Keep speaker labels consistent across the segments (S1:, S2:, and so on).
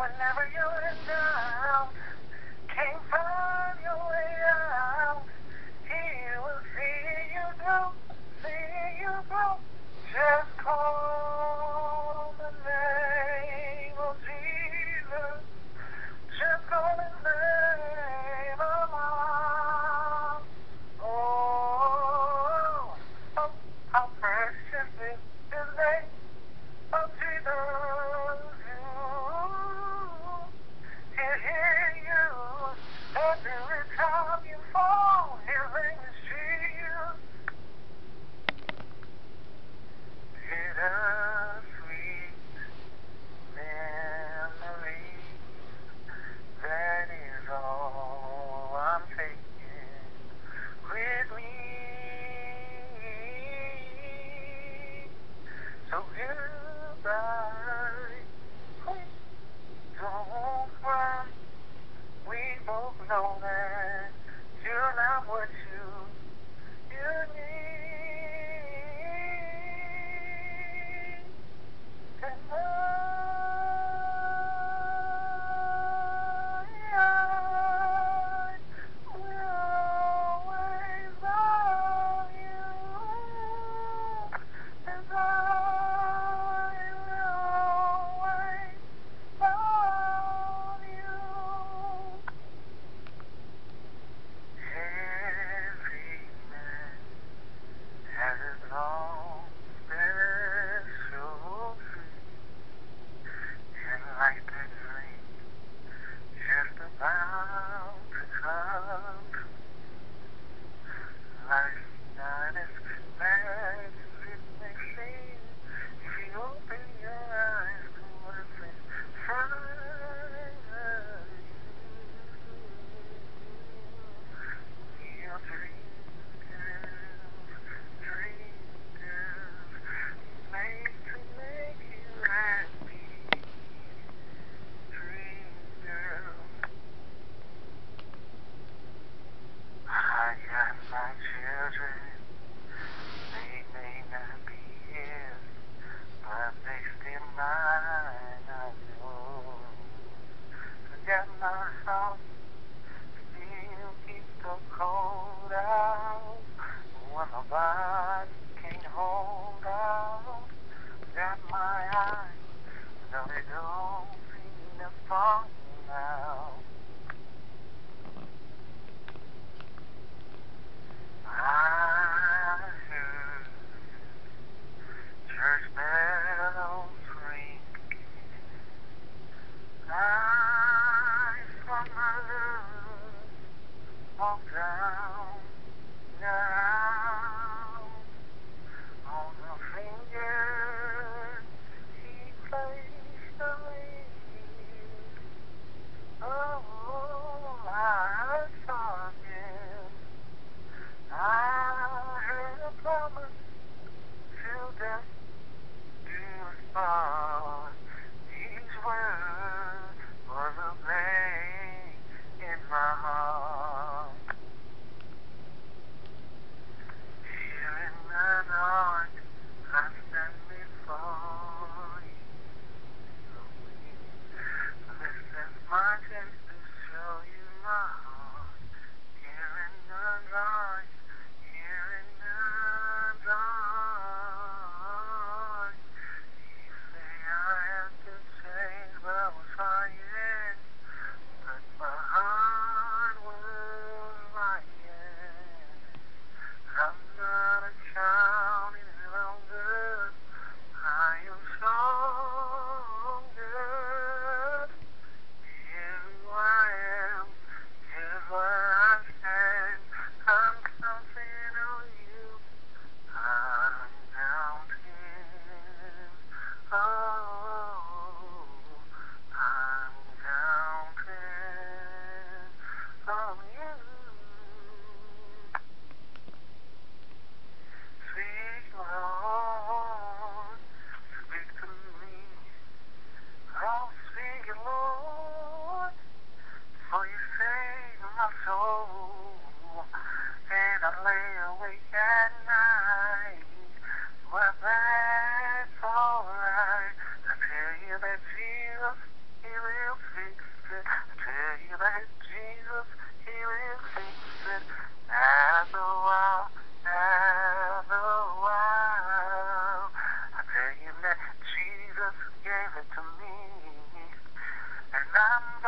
S1: Whenever you're in doubt, can't find your way out, He will see you through, see you through. Just call the name of Jesus. Just call His name alone. Oh, oh, how precious is His name of Jesus. He'll hear you every time you fall. His name is Jesus. Bittersweet memories, that is all I'm taking with me. So goodbye, please don't run. We both know that you're not what you need. And I will always love you. And I will always love you. Every man has his own special dream, and like that dream, just about to come true. Life's not as bad as it may seem if you open your eyes to what's in front of you. Your dream girls, made to make you happy. Dream girls. I got my children, they may not be his, but they still mine, I know. I got my house, still keep the cold out, when my body can't hold out. Got my eyes, though they don't seem to fall out. I heard church bells ringing. I saw my love walk down the aisle. On the finger he placed a ring.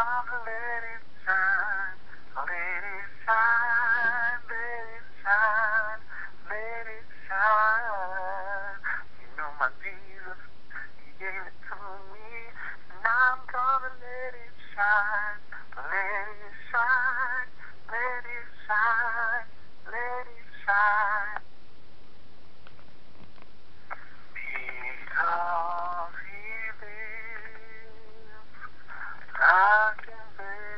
S1: gonna let it shine. Let it shine, let it shine, let it shine. You know my Jesus, He gave it to me, and I'm gonna let it shine. Let it shine, let it shine, let it shine. Because He lives, I can bear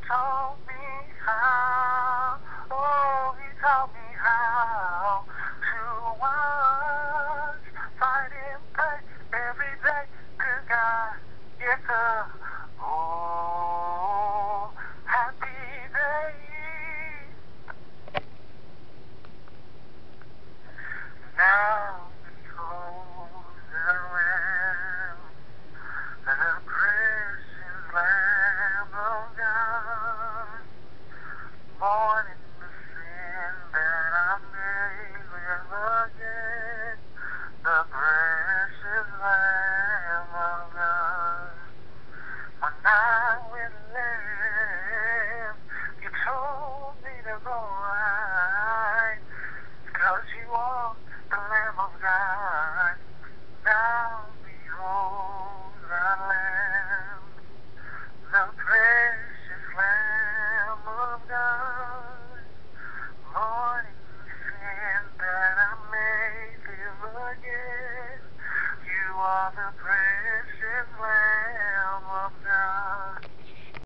S1: taught me how, oh, he taught me how to watch, fight and pray every day. Good God, yes sir. Oh, happy day. Now behold the Lamb, the precious Lamb of God, born in the sin that I may live again, the precious Lamb of God. When I went left, you told me to go right, because you are the Lamb of God. Now behold the Lamb, the precious Lamb of God, born in sin that I may live again. You are the precious